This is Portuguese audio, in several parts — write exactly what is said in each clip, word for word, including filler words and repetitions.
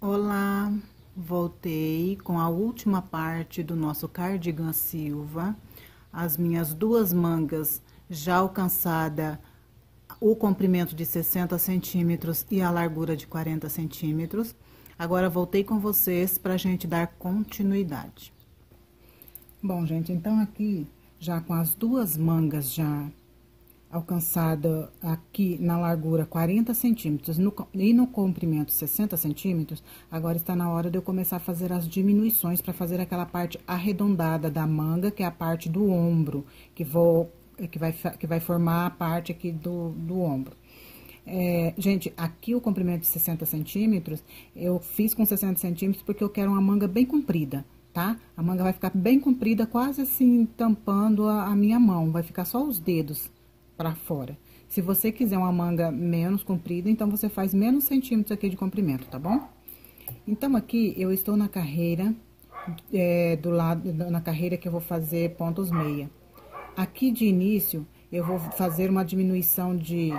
Olá, voltei com a última parte do nosso cardigan Silva. As minhas duas mangas já alcançada o comprimento de sessenta centímetros e a largura de quarenta centímetros. Agora voltei com vocês para a gente dar continuidade. Bom, gente, então aqui já com as duas mangas já alcançada aqui na largura quarenta centímetros no, e no comprimento sessenta centímetros, agora está na hora de eu começar a fazer as diminuições para fazer aquela parte arredondada da manga, que é a parte do ombro, que, vou, que, vai, que vai formar a parte aqui do, do ombro. É, gente, aqui o comprimento de sessenta centímetros, eu fiz com sessenta centímetros porque eu quero uma manga bem comprida, tá? A manga vai ficar bem comprida, quase assim, tampando a, a minha mão, vai ficar só os dedos para fora. Se você quiser uma manga menos comprida, então você faz menos centímetros aqui de comprimento, tá bom? Então, aqui eu estou na carreira, é, do lado, na carreira que eu vou fazer pontos meia. Aqui de início, eu vou fazer uma diminuição de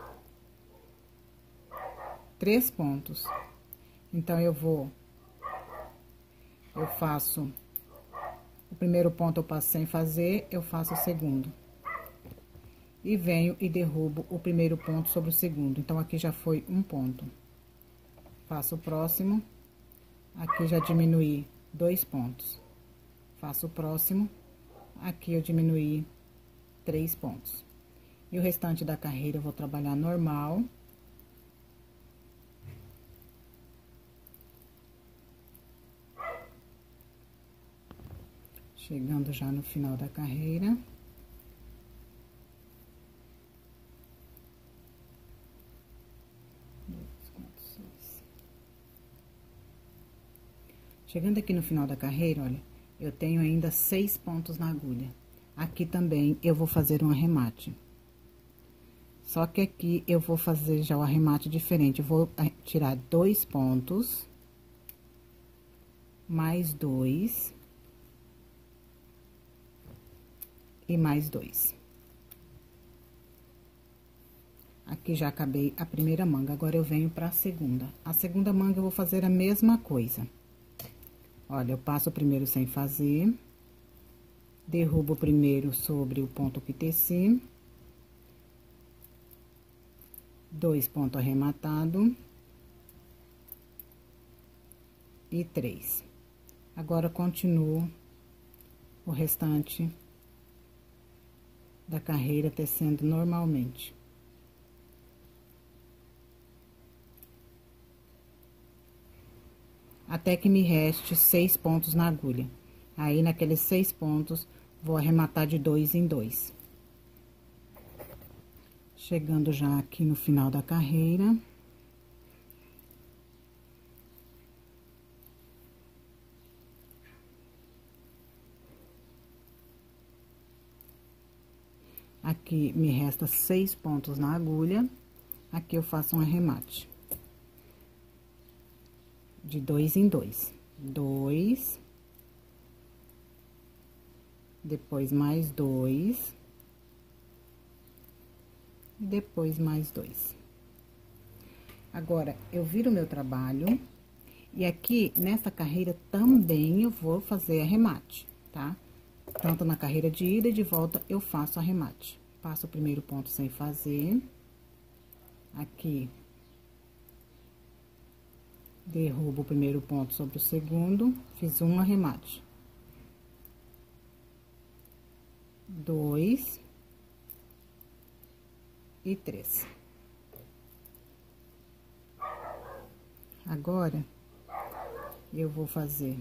três pontos. Então, eu vou, eu faço, o primeiro ponto eu passo sem fazer, eu faço o segundo. E venho e derrubo o primeiro ponto sobre o segundo. Então, aqui já foi um ponto. Faço o próximo. Aqui já diminuí dois pontos. Faço o próximo. Aqui eu diminuí três pontos. E o restante da carreira eu vou trabalhar normal. Chegando já no final da carreira. Chegando aqui no final da carreira, olha, eu tenho ainda seis pontos na agulha. Aqui também eu vou fazer um arremate. Só que aqui eu vou fazer já o arremate diferente. Eu vou tirar dois pontos, mais dois, e mais dois. Aqui já acabei a primeira manga, agora eu venho para a segunda. A segunda manga eu vou fazer a mesma coisa. Olha, eu passo o primeiro sem fazer, derrubo o primeiro sobre o ponto que teci, dois pontos arrematados e três. Agora, continuo o restante da carreira tecendo normalmente. Até que me reste seis pontos na agulha. Aí, naqueles seis pontos, vou arrematar de dois em dois. Chegando já aqui no final da carreira. Aqui me resta seis pontos na agulha. Aqui eu faço um arremate. De dois em dois. Dois. Depois mais dois. E depois mais dois. Agora, eu viro o meu trabalho. E aqui, nessa carreira, também eu vou fazer arremate, tá? Tanto na carreira de ida e de volta, eu faço arremate. Passo o primeiro ponto sem fazer. Aqui. Derrubo o primeiro ponto sobre o segundo, fiz um arremate. Dois. E três. Agora, eu vou fazer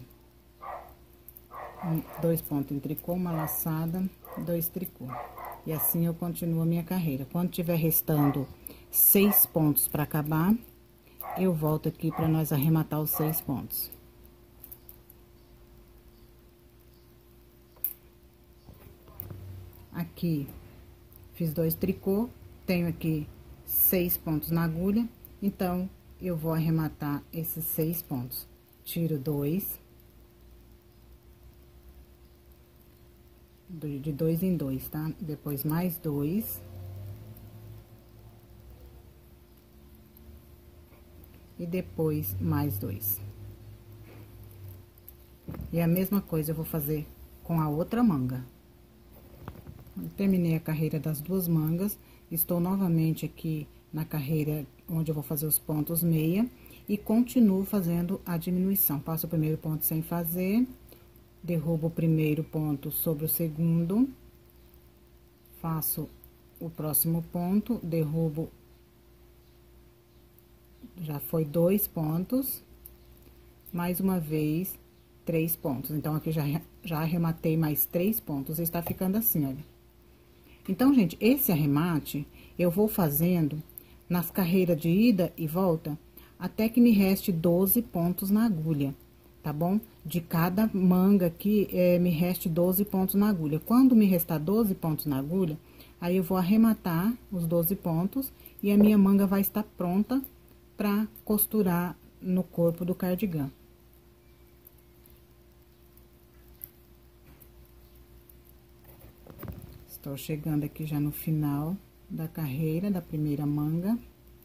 um, dois pontos em tricô, uma laçada, dois tricô. E assim eu continuo a minha carreira. Quando tiver restando seis pontos para acabar, eu volto aqui para nós arrematar os seis pontos. Aqui, fiz dois tricô, tenho aqui seis pontos na agulha, então, eu vou arrematar esses seis pontos. Tiro dois. De dois em dois, tá? Depois, mais dois. e depois mais dois. E a mesma coisa eu vou fazer com a outra manga. Eu terminei a carreira das duas mangas, estou novamente aqui na carreira onde eu vou fazer os pontos meia e continuo fazendo a diminuição. Passo o primeiro ponto sem fazer, derrubo o primeiro ponto sobre o segundo, faço o próximo ponto, derrubo, já foi dois pontos, mais uma vez, três pontos. Então, aqui já, já arrematei mais três pontos, e está ficando assim, olha. Então, gente, esse arremate eu vou fazendo nas carreiras de ida e volta, até que me reste doze pontos na agulha, tá bom? De cada manga aqui, é, me reste doze pontos na agulha. Quando me restar doze pontos na agulha, aí eu vou arrematar os doze pontos e a minha manga vai estar pronta para costurar no corpo do cardigã. Estou chegando aqui já no final da carreira da primeira manga.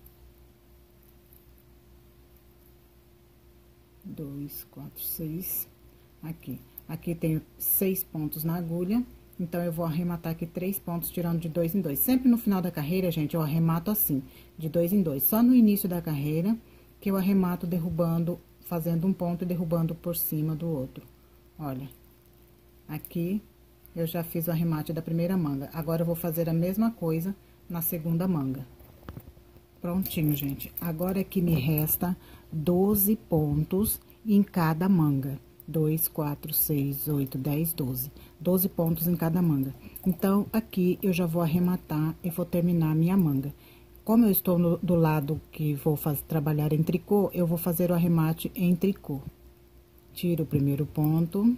Dois, quatro, seis, aqui. Aqui tenho seis pontos na agulha, então eu vou arrematar aqui três pontos, tirando de dois em dois. Sempre no final da carreira, gente, eu arremato assim, de dois em dois. Só no início da carreira que eu arremato derrubando, fazendo um ponto e derrubando por cima do outro. Olha, aqui eu já fiz o arremate da primeira manga. Agora eu vou fazer a mesma coisa na segunda manga. Prontinho, gente. Agora aqui me resta doze pontos em cada manga. dois, quatro, seis, oito, dez, doze. doze pontos em cada manga. Então, aqui eu já vou arrematar e vou terminar a minha manga. Como eu estou no, do lado que vou fazer, trabalhar em tricô, eu vou fazer o arremate em tricô. Tiro o primeiro ponto.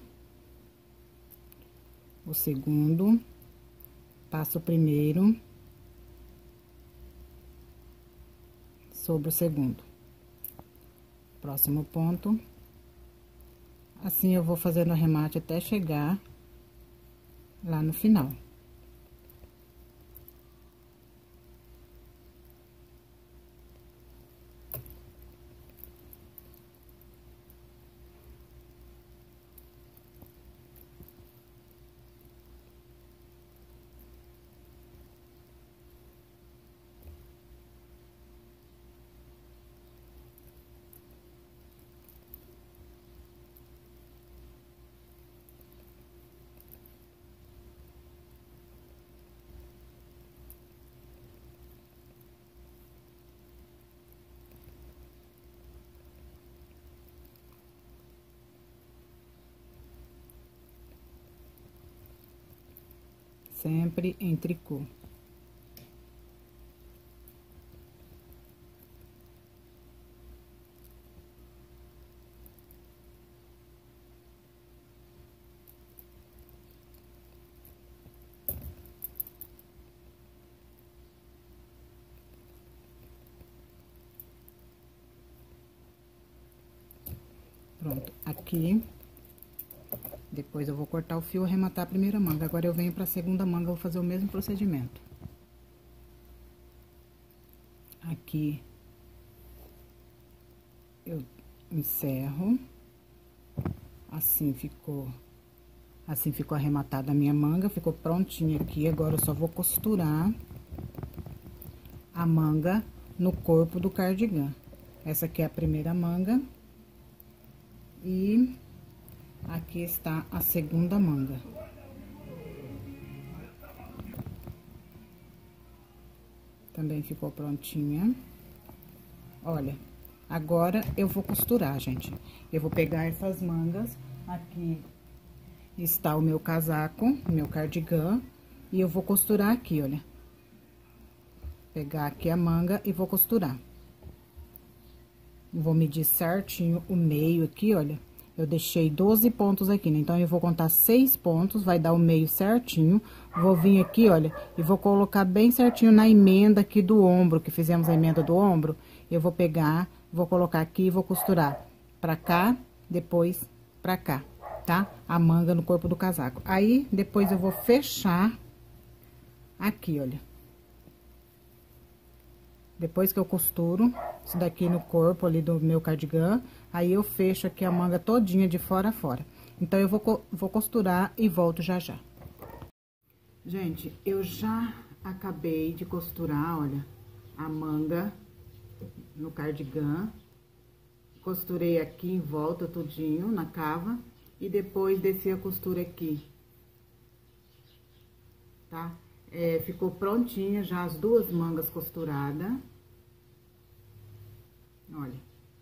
O segundo. Passo o primeiro. Sobre o segundo. Próximo ponto. Assim, eu vou fazendo arremate até chegar lá no final. Sempre em tricô. Pronto, aqui. Depois eu vou cortar o fio e arrematar a primeira manga. Agora eu venho pra segunda manga, vou fazer o mesmo procedimento. Aqui. Eu encerro. Assim ficou. Assim ficou arrematada a minha manga, ficou prontinha aqui. Agora eu só vou costurar a manga no corpo do cardigã. Essa aqui é a primeira manga. E aqui está a segunda manga. Também ficou prontinha. Olha, agora eu vou costurar, gente. Eu vou pegar essas mangas. Aqui está o meu casaco, meu cardigã. E eu vou costurar aqui, olha. Pegar aqui a manga e vou costurar. Vou medir certinho o meio aqui, olha. Eu deixei doze pontos aqui, né? Então, eu vou contar seis pontos, vai dar o meio certinho. Vou vir aqui, olha, e vou colocar bem certinho na emenda aqui do ombro, que fizemos a emenda do ombro. Eu vou pegar, vou colocar aqui e vou costurar pra cá, depois pra cá, tá? A manga no corpo do casaco. Aí, depois eu vou fechar aqui, olha. Depois que eu costuro isso daqui no corpo ali do meu cardigan, aí eu fecho aqui a manga todinha de fora a fora. Então, eu vou, vou costurar e volto já já. Gente, eu já acabei de costurar, olha, a manga no cardigan. Costurei aqui em volta tudinho, na cava, e depois desci a costura aqui, tá? É, ficou prontinha já as duas mangas costuradas. Olha.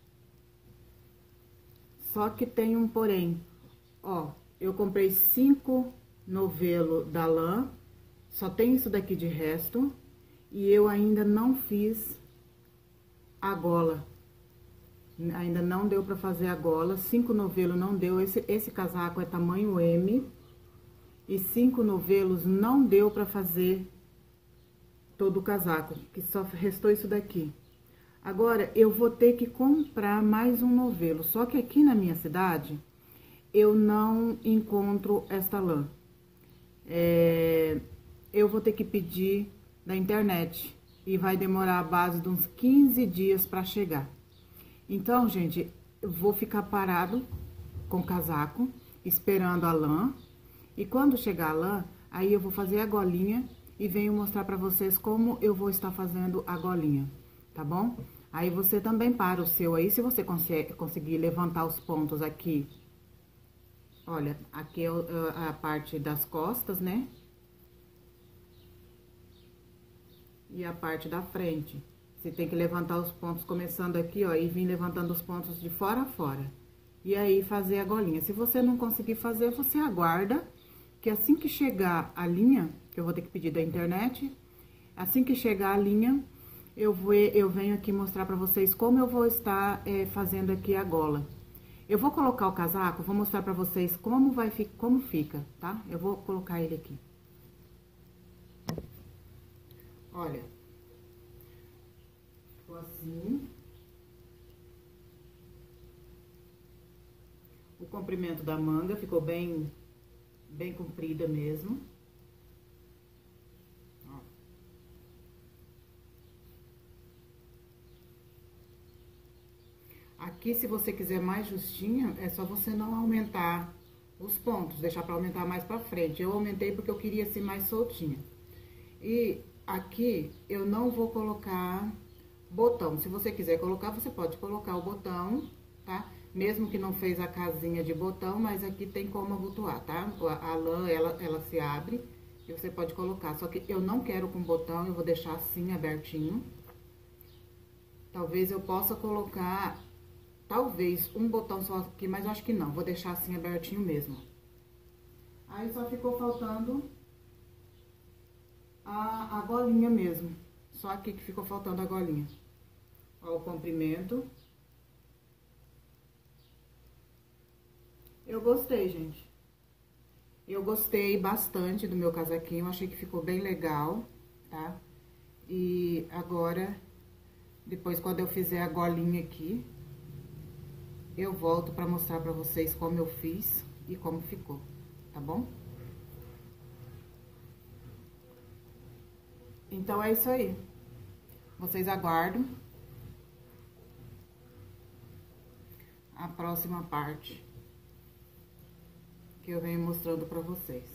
Só que tem um porém. Ó, eu comprei cinco novelo da lã, só tem isso daqui de resto, e eu ainda não fiz a gola. Ainda não deu pra fazer a gola, cinco novelos não deu, esse, esse casaco é tamanho M, e cinco novelos não deu pra fazer todo o casaco, que só restou isso daqui. Agora, eu vou ter que comprar mais um novelo, só que aqui na minha cidade, eu não encontro esta lã. É, eu vou ter que pedir da internet, e vai demorar a base de uns quinze dias pra chegar. Então, gente, eu vou ficar parado com o casaco, esperando a lã. E quando chegar a lã, aí eu vou fazer a golinha e venho mostrar pra vocês como eu vou estar fazendo a golinha, tá bom? Aí você também para o seu aí, se você consegue, conseguir levantar os pontos aqui. Olha, aqui é a parte das costas, né? E a parte da frente. Você tem que levantar os pontos começando aqui, ó, e vir levantando os pontos de fora a fora. E aí, fazer a golinha. Se você não conseguir fazer, você aguarda, que assim que chegar a linha, que eu vou ter que pedir da internet, assim que chegar a linha, eu, vou, eu venho aqui mostrar pra vocês como eu vou estar é, fazendo aqui a gola. Eu vou colocar o casaco, vou mostrar pra vocês como, vai, como fica, tá? Eu vou colocar ele aqui. Olha. Assim. O comprimento da manga ficou bem, bem comprida mesmo. Ó. Aqui, se você quiser mais justinha, é só você não aumentar os pontos, deixar pra aumentar mais pra frente. Eu aumentei porque eu queria ser mais soltinha. E aqui, eu não vou colocar botão. Se você quiser colocar, você pode colocar o botão, tá? Mesmo que não fez a casinha de botão, mas aqui tem como abotoar, tá? A, a lã, ela, ela se abre e você pode colocar. Só que eu não quero com botão, eu vou deixar assim, abertinho. Talvez eu possa colocar, talvez, um botão só aqui, mas eu acho que não. Vou deixar assim, abertinho mesmo. Aí, só ficou faltando a, a golinha mesmo. Só aqui que ficou faltando a golinha. Ó, o comprimento. Eu gostei, gente. Eu gostei bastante do meu casaquinho, achei que ficou bem legal, tá? E agora, depois quando eu fizer a golinha aqui, eu volto pra mostrar pra vocês como eu fiz e como ficou, tá bom? Então, é isso aí. Vocês aguardam a próxima parte que eu venho mostrando pra vocês.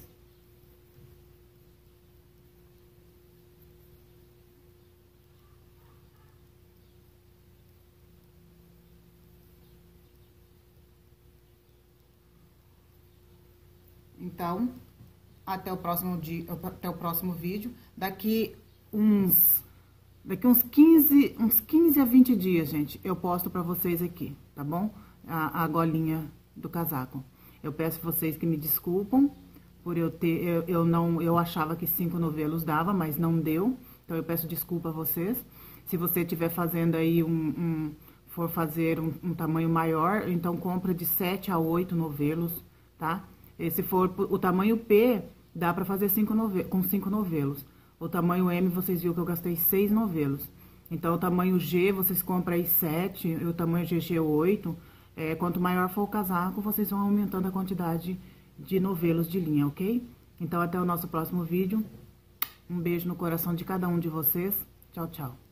Então, até o próximo dia, até o próximo vídeo. Daqui uns daqui uns quinze, uns quinze a vinte dias, gente, eu posto pra vocês aqui, tá bom? A, a golinha do casaco. Eu peço vocês que me desculpam por eu ter, eu, eu não, eu achava que cinco novelos dava, mas não deu. Então, eu peço desculpa a vocês. Se você estiver fazendo aí um, um for fazer um, um tamanho maior, então compra de sete a oito novelos, tá? E se for o tamanho P, dá pra fazer cinco novelos, com cinco novelos. O tamanho M, vocês viram que eu gastei seis novelos. Então, o tamanho G, vocês compram aí sete, e o tamanho G G oito. É, quanto maior for o casaco, vocês vão aumentando a quantidade de novelos de linha, ok? Então, até o nosso próximo vídeo. Um beijo no coração de cada um de vocês. Tchau, tchau.